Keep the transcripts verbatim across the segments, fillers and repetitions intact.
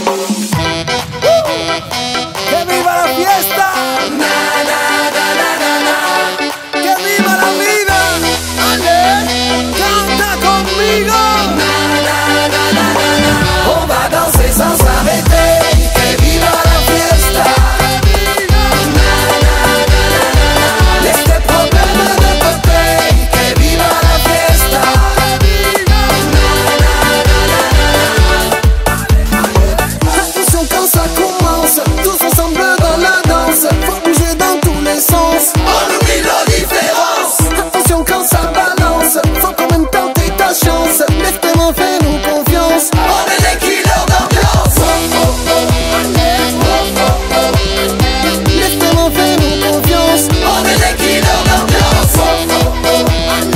¡Que viva la fiesta! Na, na, na, na, na, na. ¡Que viva la vida! Ale, canta conmigo. Na, na, na, na, na, na. On va danser sans s'arrêter. Que viva la fiesta! Na, na, na, na, na, na. Laisse tes problèmes de côté. Que viva la fiesta! Na, na, na, na, na, na. Attention quand ça commence, tous ensemble dans la danse. Faut bouger dans tous les sens. On oublie nos différences. Attention quand ça balance, faut quand même tenter ta chance. Lève tes mains, fais-nous confiance. On est des killers d'ambiance. Oh, oh, oh. Lève tes mains, fais-nous confiance. On est des killers d'ambiance. Oh, oh, oh.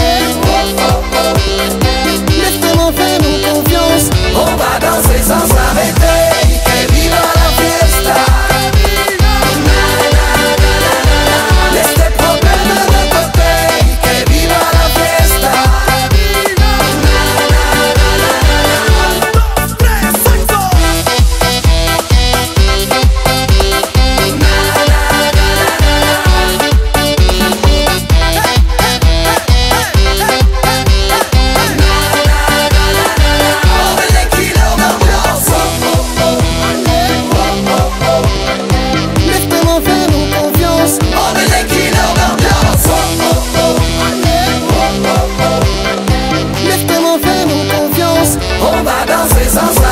Lève tes mains, fais-nous confiance. On va danser sans s'arrêter. Que viva la fiesta. Na, na, na, na, na, na. Laisse tes problèmes de côté. Que viva la fiesta. Na, na, na, na, na, na. Dos, tres, sexo. Na, na, na, na, na, na. On est des killers d'ambiance. Lève tes mains, fais-nous confiance. On est des killers d'ambiance. Lève tes mains, fais-nous confiance. On va danser sans ça.